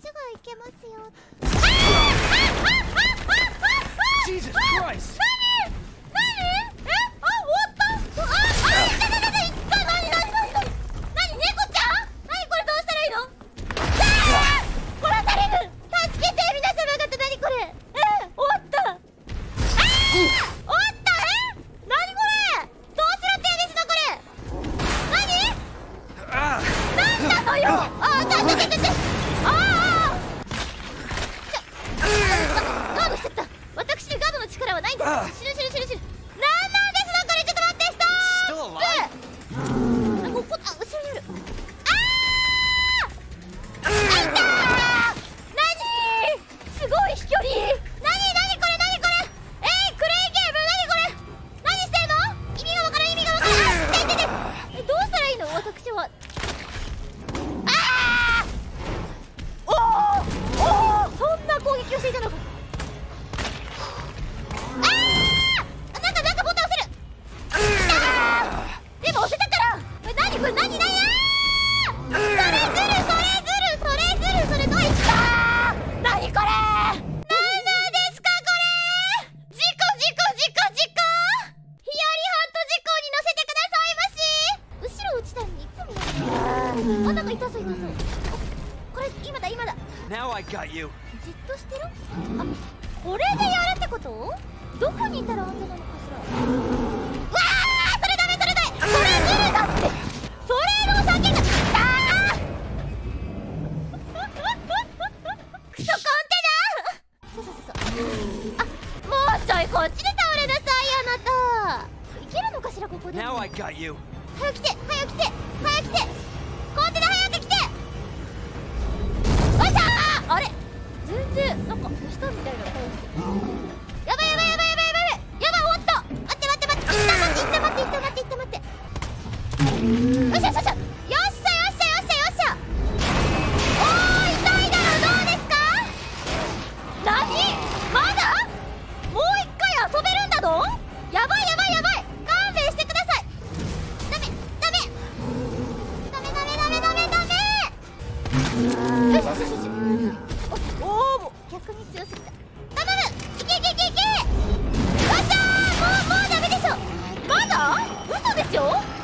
が行けますよ。 Jesus Christ! じっとしてる？あ、これでやるってこと？どこにいたら安全なのかしら。うわー、それダメそれだい、それずるだって、それの先がクソコンテナ。そうあ、もうちょいこっちで倒れなさいあなた。いけるのかしらここで。早く来て早く来て早く来て、コンテナ早く来て。よいしょー。あれ全然なんか下みたいな顔して。やばい、おっと、待って、いった待って。よっしゃ。おー、痛いだろ、どうですか？何？まだ？もう一回遊べるんだぞ。やばい、勘弁してください。ダメ。よし。おお、逆に強すぎた。頼む、いけ。よっしゃー、もうダメでしょ。まだ？嘘でしょ。